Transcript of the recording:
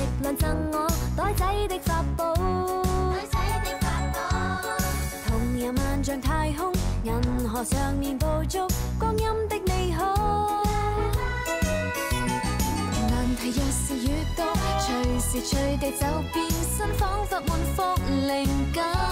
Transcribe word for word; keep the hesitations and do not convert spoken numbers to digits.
良贈我袋仔的法寶，袋仔的法寶。同遊萬丈太空，銀河上面捕捉光陰的美好。難題若是越多，隨時隨地就變身，彷彿滿腹靈感。